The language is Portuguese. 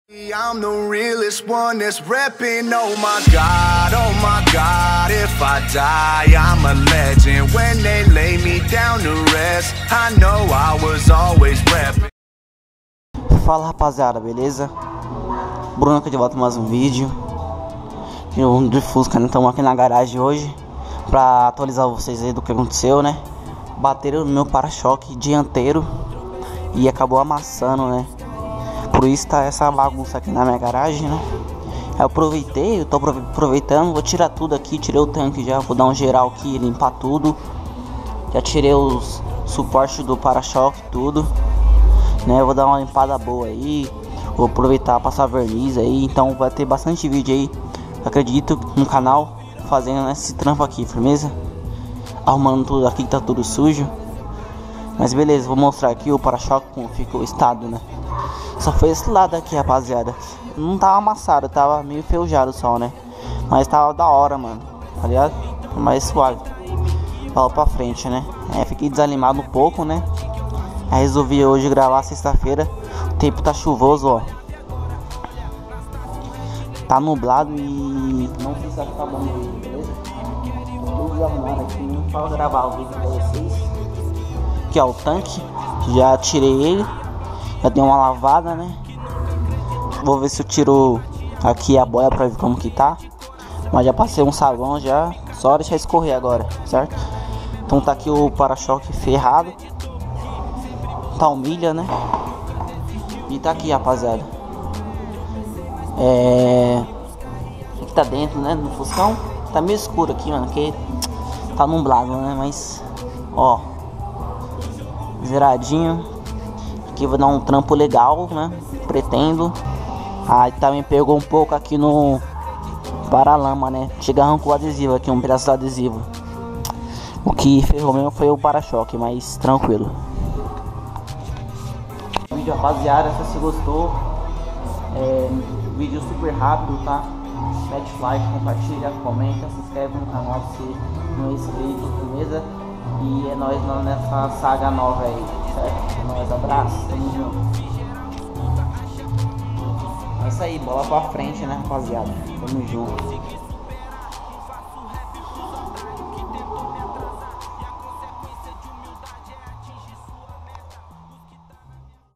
I'm the realest one that's repping. Oh my God, if I die, I'm a legend. When they lay me down to rest, I know I was always repping. Fala rapaziada, beleza? Bruno aqui de volta com mais um vídeo. Eu de Fusca, né? Estamos aqui na garagem hoje pra atualizar vocês aí do que aconteceu, né? Bateram no meu para-choque dianteiro e acabou amassando, né? Por isso tá essa bagunça aqui na minha garagem, né? Eu tô aproveitando, vou tirar tudo aqui, tirei o tanque já, vou dar um geral aqui, limpar tudo. Já tirei os suportes do para-choque, tudo, né? Vou dar uma limpada boa aí, vou aproveitar passar verniz aí, então vai ter bastante vídeo aí, acredito, no canal, fazendo esse trampo aqui, firmeza? Arrumando tudo aqui que tá tudo sujo. Mas beleza, vou mostrar aqui o para-choque como ficou o estado, né? Só foi esse lado aqui, rapaziada. Não tava amassado, tava meio enferrujado só, né? Mas tava da hora, mano, tá ligado? Mais suave. Fala pra frente, né? Fiquei desanimado um pouco, né? Aí resolvi hoje gravar sexta-feira. O tempo tá chuvoso, ó. Tá nublado e não sei se vai ficar bom o vídeo, beleza? Vou desarrumar aqui pra gravar o vídeo pra vocês. Aqui, ó, o tanque. Já tirei ele. Já dei uma lavada, né? Vou ver se eu tiro aqui a boia pra ver como que tá. Mas já passei um sabão já. Só deixar escorrer agora, certo? Então tá aqui o para-choque ferrado. Tá milha, né? E tá aqui, rapaziada. Aqui tá dentro, né? No Fuscão. Tá meio escuro aqui, mano. Porque tá nublado, né? Mas, ó, zeradinho. Aqui vou dar um trampo legal, né? Pretendo. Aí também pegou um pouco aqui no para-lama, né? Chega, arrancou o adesivo aqui, um pedaço do adesivo. O que ferrou mesmo foi o para-choque, mas tranquilo. Vídeo, rapaziada, se você gostou, vídeo super rápido, tá? Mete like, compartilha, comenta, se inscreve no canal se não é inscrito, beleza? E é nóis nessa saga nova aí, certo? É nóis, abraço, tamo junto. É isso aí, bola pra frente, né, rapaziada? Tamo junto.